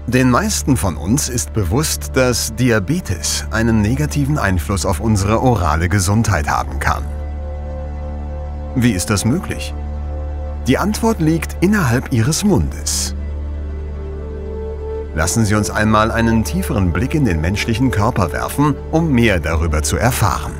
Den meisten von uns ist bewusst, dass Diabetes einen negativen Einfluss auf unsere orale Gesundheit haben kann. Wie ist das möglich? Die Antwort liegt innerhalb Ihres Mundes. Lassen Sie uns einmal einen tieferen Blick in den menschlichen Körper werfen, um mehr darüber zu erfahren.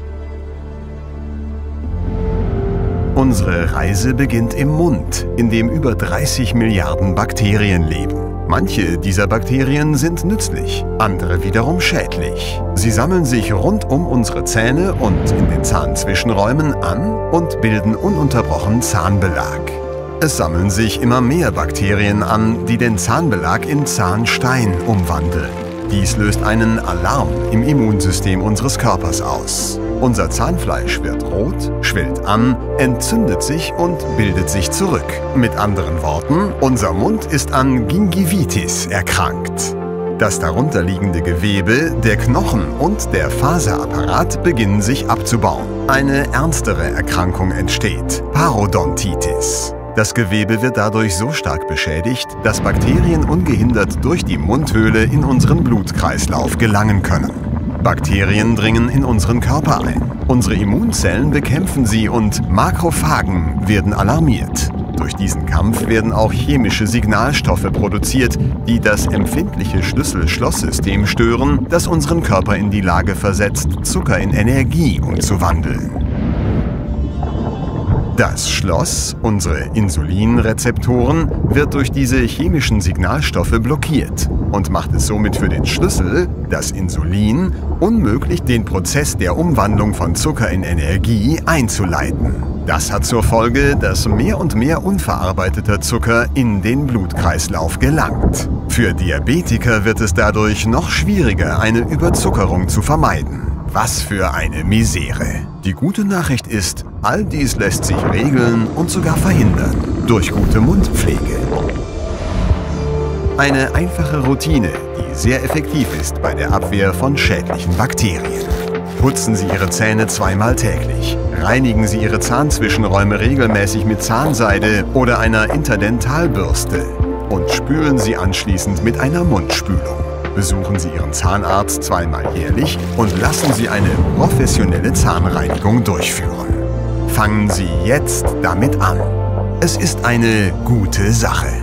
Unsere Reise beginnt im Mund, in dem über 30 Milliarden Bakterien leben. Manche dieser Bakterien sind nützlich, andere wiederum schädlich. Sie sammeln sich rund um unsere Zähne und in den Zahnzwischenräumen an und bilden ununterbrochen Zahnbelag. Es sammeln sich immer mehr Bakterien an, die den Zahnbelag in Zahnstein umwandeln. Dies löst einen Alarm im Immunsystem unseres Körpers aus. Unser Zahnfleisch wird rot, schwillt an, entzündet sich und bildet sich zurück. Mit anderen Worten, unser Mund ist an Gingivitis erkrankt. Das darunterliegende Gewebe, der Knochen und der Faserapparat beginnen sich abzubauen. Eine ernstere Erkrankung entsteht, Parodontitis. Das Gewebe wird dadurch so stark beschädigt, dass Bakterien ungehindert durch die Mundhöhle in unseren Blutkreislauf gelangen können. Bakterien dringen in unseren Körper ein. Unsere Immunzellen bekämpfen sie und Makrophagen werden alarmiert. Durch diesen Kampf werden auch chemische Signalstoffe produziert, die das empfindliche Schlüssel-Schloss-System stören, das unseren Körper in die Lage versetzt, Zucker in Energie umzuwandeln. Das Schloss, unsere Insulinrezeptoren, wird durch diese chemischen Signalstoffe blockiert und macht es somit für den Schlüssel, das Insulin, unmöglich, den Prozess der Umwandlung von Zucker in Energie einzuleiten. Das hat zur Folge, dass mehr und mehr unverarbeiteter Zucker in den Blutkreislauf gelangt. Für Diabetiker wird es dadurch noch schwieriger, eine Überzuckerung zu vermeiden. Was für eine Misere! Die gute Nachricht ist, all dies lässt sich regeln und sogar verhindern durch gute Mundpflege. Eine einfache Routine, die sehr effektiv ist bei der Abwehr von schädlichen Bakterien. Putzen Sie Ihre Zähne zweimal täglich. Reinigen Sie Ihre Zahnzwischenräume regelmäßig mit Zahnseide oder einer Interdentalbürste und spülen Sie anschließend mit einer Mundspülung. Besuchen Sie Ihren Zahnarzt zweimal jährlich und lassen Sie eine professionelle Zahnreinigung durchführen. Fangen Sie jetzt damit an. Es ist eine gute Sache.